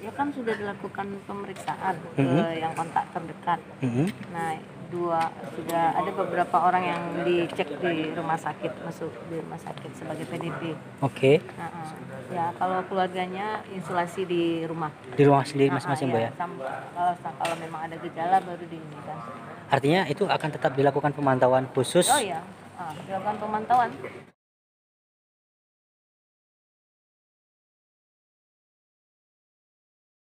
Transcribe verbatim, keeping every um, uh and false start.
Ya kan sudah dilakukan pemeriksaan ke Mhm. yang kontak terdekat. Mhm. Nah, dua sudah ada beberapa orang yang dicek di rumah sakit, masuk di rumah sakit sebagai P D P. Oke. Heeh. Ya kalau keluarganya isolasi di rumah. Di rumah sendiri Heeh, masing-masing, Bu, ya. ya? Sam kalau kalau memang ada gejala baru di ini kan. Artinya itu akan tetap dilakukan pemantauan Oh khusus? iya, heeh, dilakukan pemantauan.